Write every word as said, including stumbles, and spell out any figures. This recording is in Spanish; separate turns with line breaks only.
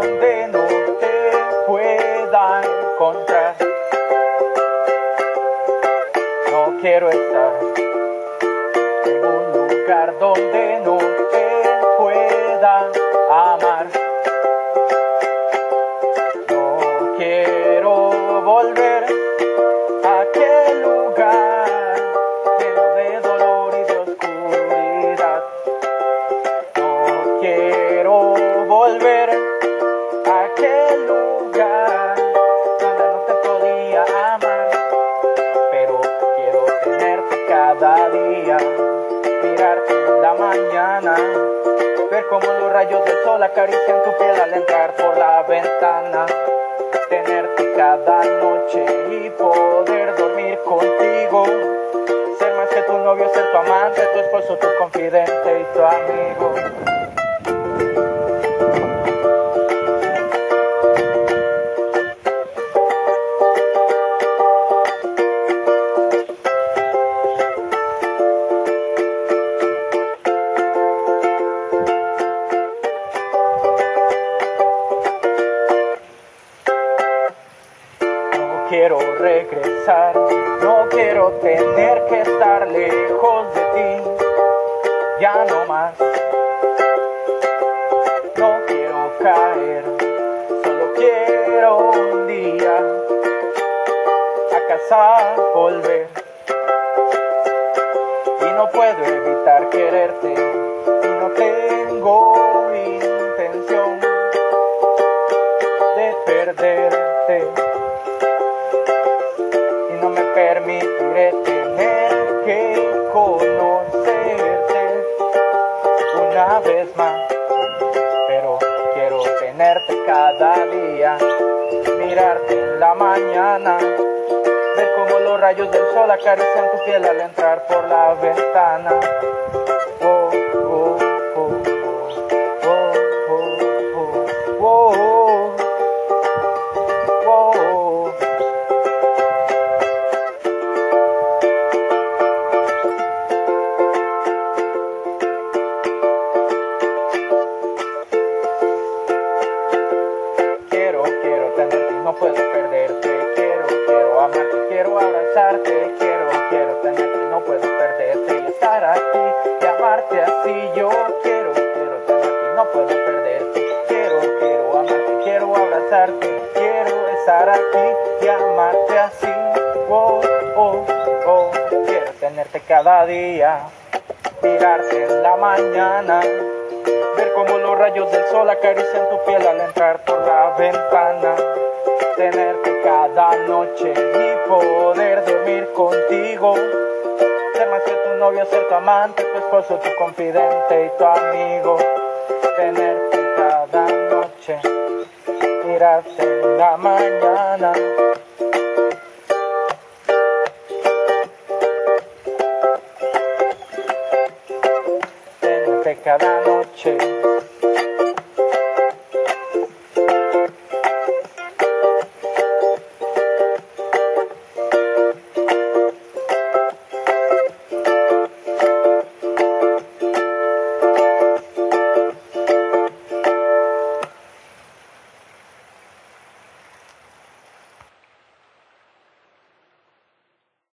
donde no te pueda encontrar. No quiero estar en un lugar donde no te pueda amar. No quiero volver a aquel lugar lleno de dolor y de oscuridad. No quiero volver a aquel lugar donde no te podía amar, pero quiero tenerte cada día, mirarte en la mañana, ver cómo los rayos del sol acarician tu piel al entrar por la ventana, tenerte cada noche y poder dormir contigo, ser más que tu novio, ser tu amante, tu esposo, tu confidente y tu amigo. No quiero regresar, no quiero tener que estar lejos de ti, ya no más. No quiero caer, solo quiero un día a casa volver. Y no puedo evitar quererte, y no tengo intención de perderte. No me permitiré tener que conocerte una vez más, pero quiero tenerte cada día, mirarte en la mañana, ver cómo los rayos del sol acarician tu piel al entrar por la ventana. Oh, oh, oh, oh, oh, oh, oh, oh, oh, oh. No puedo perderte, quiero, quiero amarte, quiero abrazarte, quiero, quiero tenerte, no puedo perderte y estar aquí y amarte así. Yo quiero, quiero tenerte, no puedo perderte, quiero, quiero amarte, quiero abrazarte, quiero estar aquí y amarte así. Oh, oh, oh, quiero tenerte cada día, mirarte en la mañana, ver cómo los rayos del sol acarician tu piel al entrar por la ventana, tenerte cada noche y poder dormir contigo, ser más que tu novio, ser tu amante, tu esposo, tu confidente y tu amigo, tenerte cada noche, mirarte en la mañana, tenerte cada noche.